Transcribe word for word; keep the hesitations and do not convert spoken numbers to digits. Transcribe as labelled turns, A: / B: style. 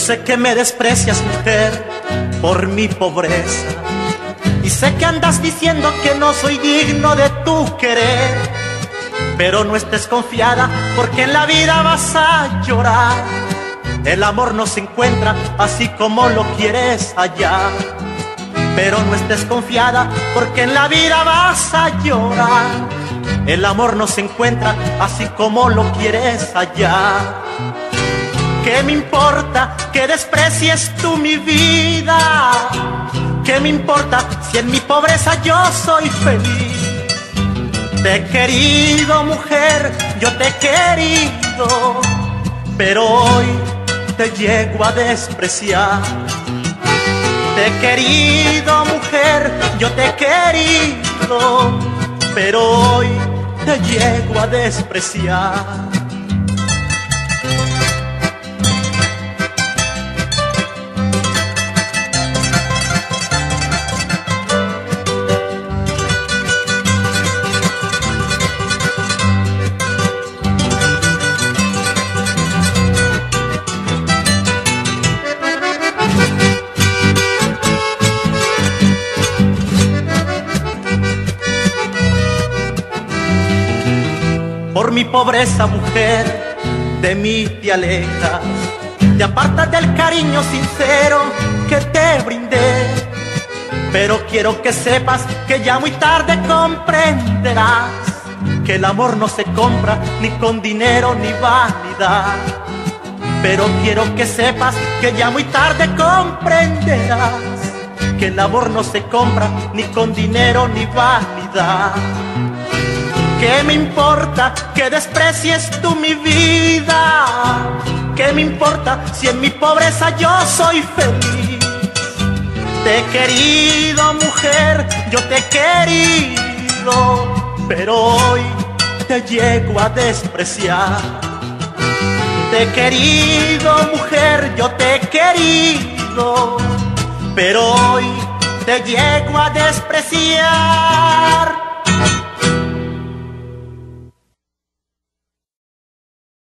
A: sé que me desprecias, mujer, por mi pobreza, y sé que andas diciendo que no soy digno de tu querer, pero no estés confiada porque en la vida vas a llorar. El amor no se encuentra así como lo quieres hallar, pero no estés confiada porque en la vida vas a llorar. El amor no se encuentra así como lo quieres hallar. ¿Qué me importa que desprecies tú mi vida? ¿Qué me importa si en mi pobreza yo soy feliz? Te he querido, mujer, yo te he querido, pero hoy te llego a despreciar. Te he querido, mujer, yo te he querido, pero hoy te llego a despreciar. Por mi pobreza, mujer, de mí te alejas, te apartas del cariño sincero que te brindé. Pero quiero que sepas que ya muy tarde comprenderás que el amor no se compra ni con dinero ni vanidad. Pero quiero que sepas que ya muy tarde comprenderás que el amor no se compra ni con dinero ni vanidad. ¿Qué me importa que desprecies tú mi vida? ¿Qué me importa si en mi pobreza yo soy feliz? Te he querido, mujer, yo te he querido, pero hoy te llego a despreciar. Te he querido, mujer, yo te he querido, pero hoy te llego a despreciar.